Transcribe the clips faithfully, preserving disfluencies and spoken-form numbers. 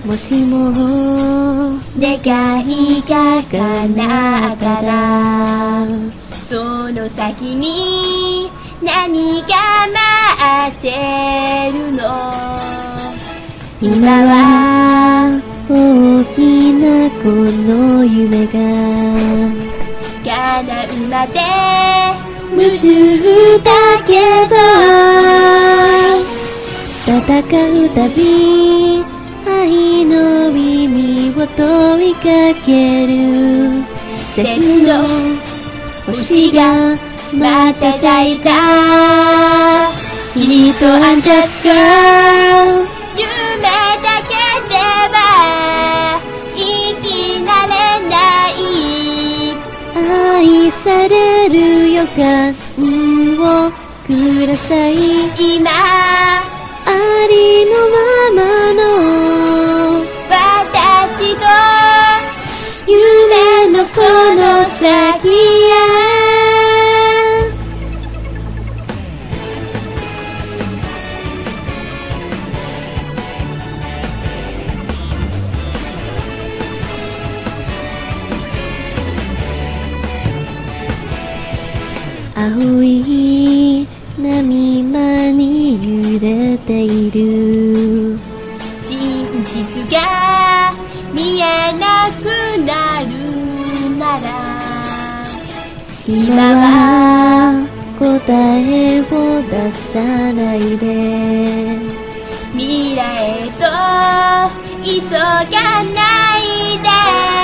もしも願いが叶ったらその先に何が待ってるの。今は大きなこの夢が叶うまで夢中だけど、戦うたび愛の意味を問いかける。千の星が瞬いたきっと I'm just girl 夢だけでは生きられない。愛される予感をください。今ありのままの私と夢のその先へ。青い波間に揺れている。真実が見えなくなるなら今は答えを出さないで。未来と急がないで。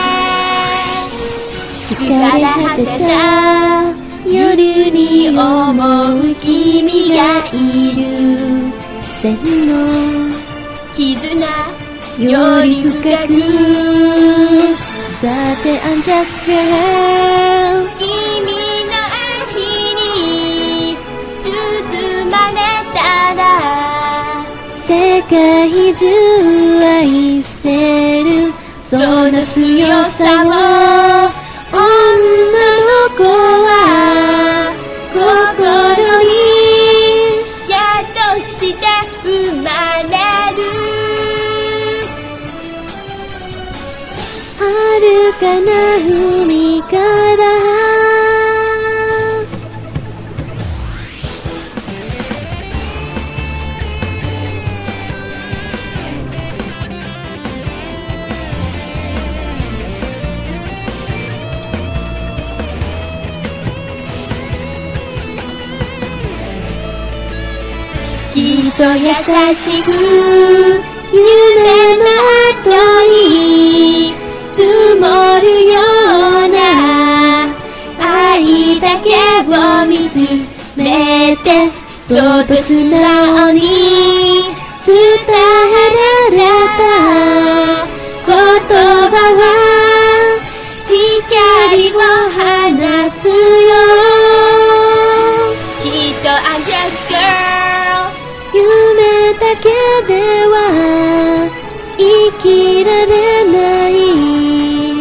疲れ果てた夜に思う君がいる。線の絆より深くだって I'm just girl 君の愛に包まれたら世界中愛せる。その強さを女の子は心に宿して生まれる。遥かな海からきっと優しく夢の後に積もるような愛だけを見つめてそっと素直に伝えられた言葉は光を放つよ。きっと I'm just girl 夢だけでは生きられない。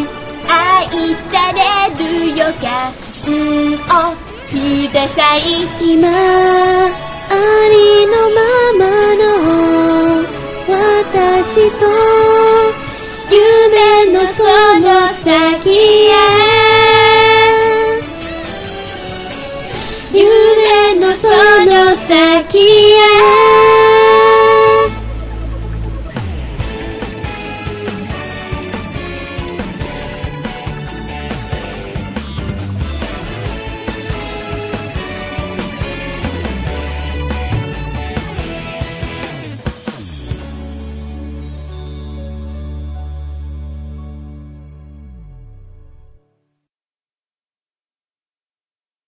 愛される予感をください。今ありのままの私と夢のその先